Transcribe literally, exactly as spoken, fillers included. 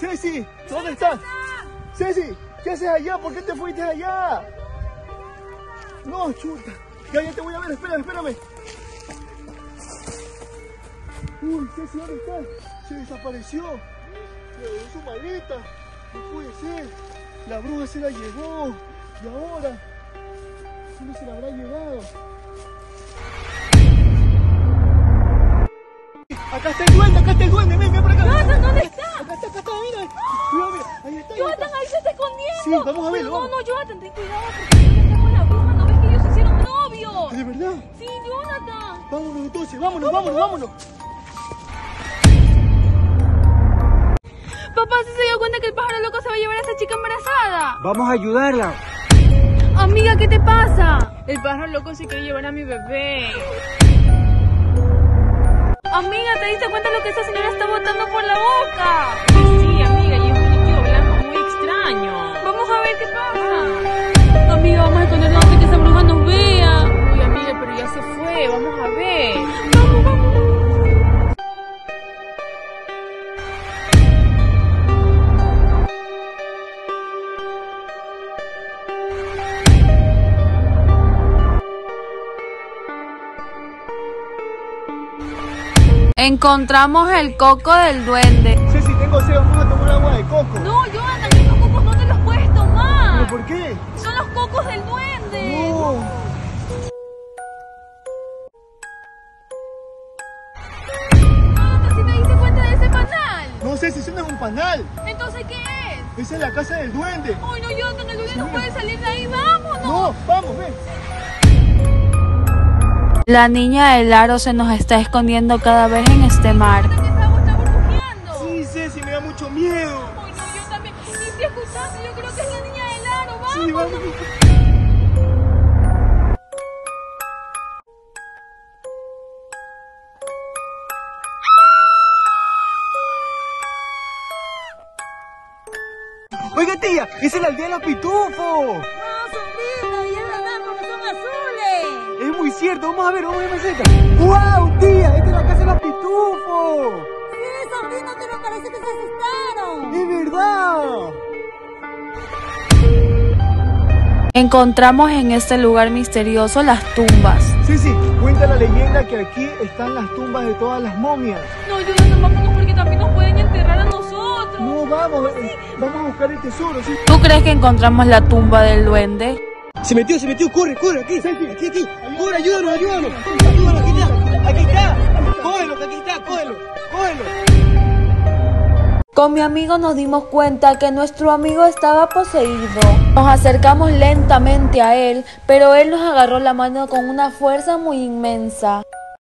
Ceci, ¿dónde estás? Ceci, ¿qué haces allá? ¿Por qué te fuiste allá? No, chuta. Ya, ya te voy a ver, espérame, espérame. Uy, Ceci, ¿dónde estás? Se desapareció. Le dio su maleta. No puede ser. La bruja se la llevó. ¿Y ahora? ¿Dónde se la habrá llevado? Acá está el duende, acá está el duende, ven, ven por acá. Jonathan, ¿dónde está? Acá está, acá está, mira. Cuidado, mira, ahí está. Ahí Jonathan, está. ahí se está escondiendo. Sí, vamos a verlo. No, no, Jonathan, ten cuidado porque está con la bruja. ¿No ves que ellos se hicieron novios? ¿De verdad? Sí, Jonathan. Vámonos entonces, vámonos, vámonos, vámonos. Papá, ¿sí se dio cuenta que el pájaro loco se va a llevar a esa chica embarazada? Vamos a ayudarla. Amiga, ¿qué te pasa? El pájaro loco se quiere llevar a mi bebé. Amiga, ¿te diste cuenta de lo que esa señora está botando por la boca? Sí, amiga, y es un líquido blanco muy extraño. Vamos a ver qué pasa. Amiga, vamos a escondernos antes que esa bruja nos vea. Uy, amiga, pero ya se fue. Vamos a ver. Vamos, vamos. Encontramos el coco del duende. Ceci, tengo sed, vamos a tomar agua de coco. No, Jonathan, esos cocos no te los puedes tomar. ¿Pero por qué? Son los cocos del duende. No. Jonathan, ¿sí te diste cuenta de ese panal? No, Ceci, eso no es un panal. Entonces, ¿qué es? Esa es la casa del duende. Ay, no, Jonathan, el duende no puede salir de ahí. ¡Vámonos! No, vamos, ven. La niña del aro se nos está escondiendo cada vez en este mar. Esa agua está burbujeando. Sí, Ceci, me da mucho miedo. Ay, no, yo también. Y si escuchaste, yo creo que es la niña del aro. ¡Vamos! Sí, vamos. Oiga, tía, esa es la aldea de los pitufos. No, sobrino, y es verdad, porque son azules. Es muy cierto, vamos a ver, vamos a ver más cerca. ¡Wow, tía! Esta es la casa de los pitufos. Sí, sobrino, pero parece que se asustaron. ¡Es verdad! Encontramos en este lugar misterioso las tumbas. Sí, sí, cuenta la leyenda que aquí están las tumbas de todas las momias. No, Jonathan, vámonos porque también nos pueden enterrar a nosotros. No, vamos, eh, vamos a buscar el tesoro, ¿sí? ¿Tú crees que encontramos la tumba del duende? Se metió, se metió, corre, corre, aquí, aquí, aquí. Corre, ayúdanos, ayúdanos. Ayúdanos, aquí está, aquí está. Cógelo, que aquí está, cógelo, cógelo. Con mi amigo nos dimos cuenta que nuestro amigo estaba poseído. Nos acercamos lentamente a él, pero él nos agarró la mano con una fuerza muy inmensa.